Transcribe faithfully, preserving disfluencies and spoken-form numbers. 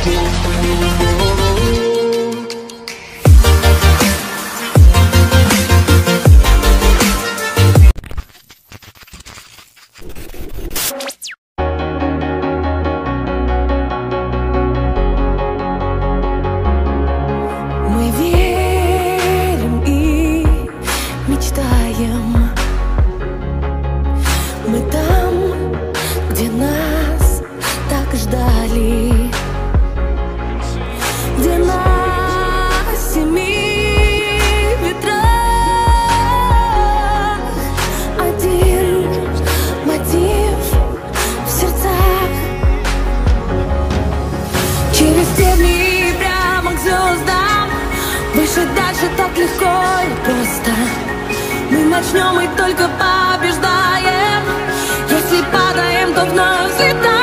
Мы там, где нас так ждали, где на семи ветрах один мотив в сердцах. Через степи прямо к звездам, выше, дальше так легко и просто. Мы начнем и только побеждаем. Если падаем, то вновь взлетаем.